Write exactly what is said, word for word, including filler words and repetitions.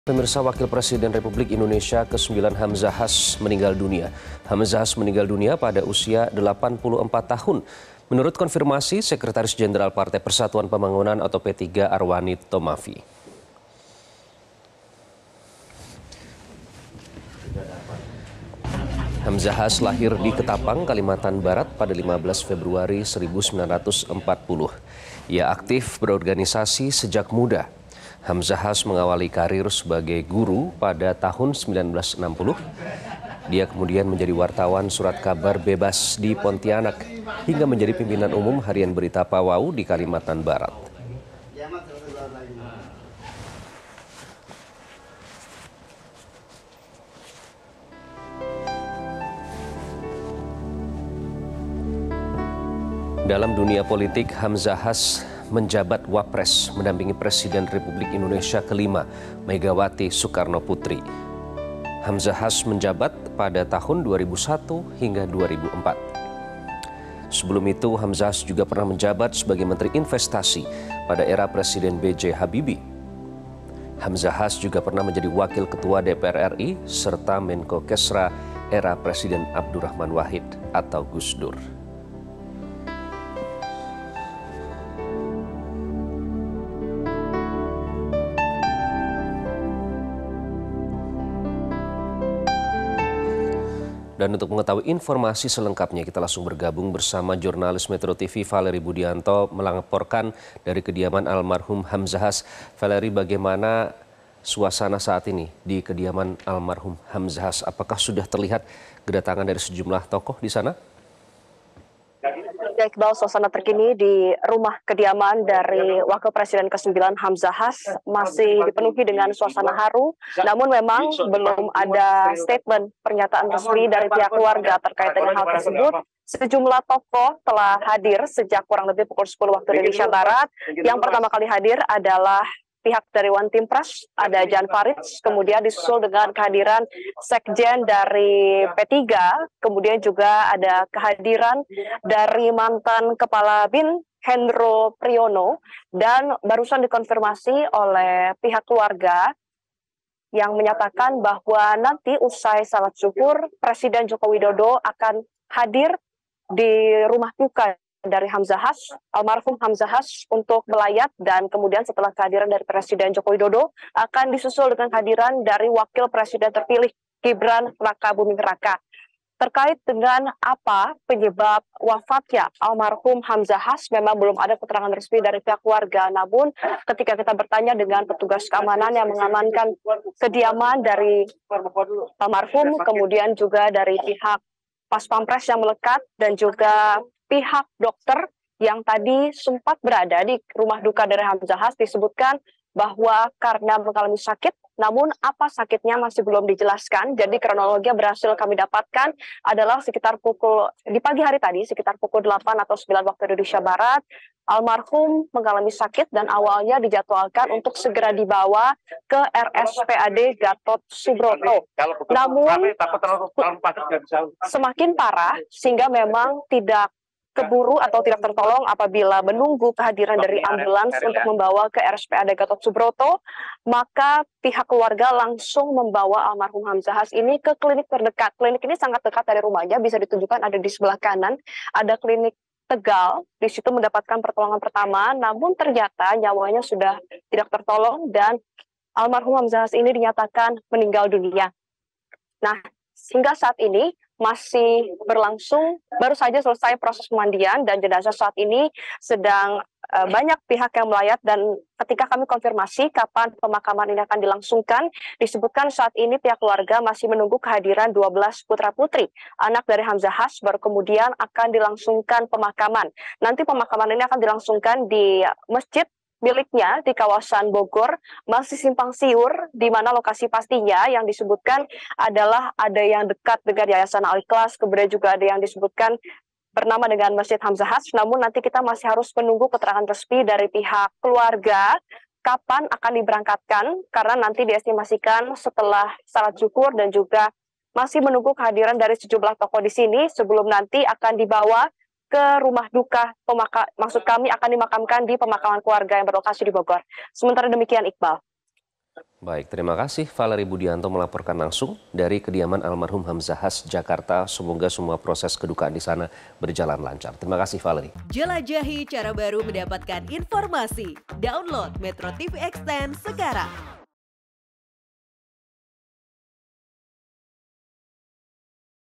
Pemirsa, Wakil Presiden Republik Indonesia kesembilan Hamzahas meninggal dunia. Hamzahas meninggal dunia pada usia delapan puluh empat tahun. Menurut konfirmasi Sekretaris Jenderal Partai Persatuan Pembangunan atau P tiga Arwani Tomafi. Hamzahas lahir di Ketapang, Kalimantan Barat pada lima belas Februari seribu sembilan ratus empat puluh. Ia aktif berorganisasi sejak muda. Hamzahas mengawali karir sebagai guru pada tahun seribu sembilan ratus enam puluh. Dia kemudian menjadi wartawan surat kabar bebas di Pontianak hingga menjadi pimpinan umum harian berita Pawau di Kalimantan Barat. Dalam dunia politik, Hamzahas menjabat Wapres mendampingi Presiden Republik Indonesia kelima, Megawati Soekarno Putri. Hamzahas menjabat pada tahun dua ribu satu hingga dua ribu empat. Sebelum itu, Hamzahas juga pernah menjabat sebagai Menteri Investasi pada era Presiden B J Habibie. Hamzahas juga pernah menjadi Wakil Ketua D P R R I serta Menko Kesra era Presiden Abdurrahman Wahid atau Gus Dur. Dan untuk mengetahui informasi selengkapnya, kita langsung bergabung bersama jurnalis Metro T V Valeri Budianto melaporkan dari kediaman almarhum Hamzahas. Valeri, bagaimana suasana saat ini di kediaman almarhum Hamzahas? Apakah sudah terlihat kedatangan dari sejumlah tokoh di sana? Ya, Iqbal, suasana terkini di rumah kediaman dari Wakil Presiden kesembilan Hamzahas masih dipenuhi dengan suasana haru, namun memang belum ada statement pernyataan resmi dari pihak keluarga terkait dengan hal tersebut. Sejumlah tokoh telah hadir sejak kurang lebih pukul sepuluh waktu Indonesia Barat. Yang pertama kali hadir adalah pihak dari One Team Press, ada Jan Farid, kemudian disusul dengan kehadiran Sekjen dari P tiga, kemudian juga ada kehadiran dari mantan Kepala B I N, Hendro Priyono, dan barusan dikonfirmasi oleh pihak keluarga yang menyatakan bahwa nanti usai salat zuhur, Presiden Joko Widodo akan hadir di rumah duka dari Hamzahas, almarhum Hamzahas untuk melayat, dan kemudian setelah kehadiran dari Presiden Joko Widodo akan disusul dengan kehadiran dari Wakil Presiden terpilih Gibran Rakabuming Raka. Terkait dengan apa penyebab wafatnya almarhum Hamzahas, memang belum ada keterangan resmi dari pihak keluarga. Namun ketika kita bertanya dengan petugas keamanan yang mengamankan kediaman dari almarhum, kemudian juga dari pihak Pas Pampres yang melekat, dan juga pihak dokter yang tadi sempat berada di rumah duka dari Hamzahas, disebutkan bahwa karena mengalami sakit, namun apa sakitnya masih belum dijelaskan. Jadi kronologi yang berhasil kami dapatkan adalah sekitar pukul, di pagi hari tadi, sekitar pukul delapan atau sembilan waktu Indonesia Barat, almarhum mengalami sakit dan awalnya dijadwalkan untuk segera dibawa ke R S P A D Gatot Subroto. Namun semakin parah sehingga memang tidak keburu atau tidak tertolong apabila menunggu kehadiran dari ambulans untuk membawa ke R S P A D Gatot Subroto, maka pihak keluarga langsung membawa almarhum Hamzahas ini ke klinik terdekat. Klinik ini sangat dekat dari rumahnya, bisa ditunjukkan ada di sebelah kanan, ada klinik Tegal, di situ mendapatkan pertolongan pertama, namun ternyata nyawanya sudah tidak tertolong dan almarhum Hamzahas ini dinyatakan meninggal dunia. Nah, hingga saat ini masih berlangsung, baru saja selesai proses pemandian dan jenazah saat ini sedang uh, banyak pihak yang melayat, dan ketika kami konfirmasi kapan pemakaman ini akan dilangsungkan, disebutkan saat ini pihak keluarga masih menunggu kehadiran dua belas putra-putri anak dari Hamzahas, baru kemudian akan dilangsungkan pemakaman. Nanti pemakaman ini akan dilangsungkan di masjid miliknya di kawasan Bogor, masih simpang siur, di mana lokasi pastinya yang disebutkan adalah ada yang dekat dengan Yayasan Al-Ikhlas, kemudian juga ada yang disebutkan bernama dengan Masjid Hamzahas. Namun nanti kita masih harus menunggu keterangan resmi dari pihak keluarga kapan akan diberangkatkan, karena nanti diestimasikan setelah salat zuhur, dan juga masih menunggu kehadiran dari sejumlah tokoh di sini sebelum nanti akan dibawa ke rumah duka, pemaka, maksud kami akan dimakamkan di pemakaman keluarga yang berlokasi di Bogor. Sementara demikian, Iqbal. Baik, terima kasih Valerie Budianto melaporkan langsung dari kediaman almarhum Hamzahas, Jakarta. Semoga semua proses kedukaan di sana berjalan lancar. Terima kasih Valerie. Jelajahi cara baru mendapatkan informasi. Download Metro T V Extend sekarang.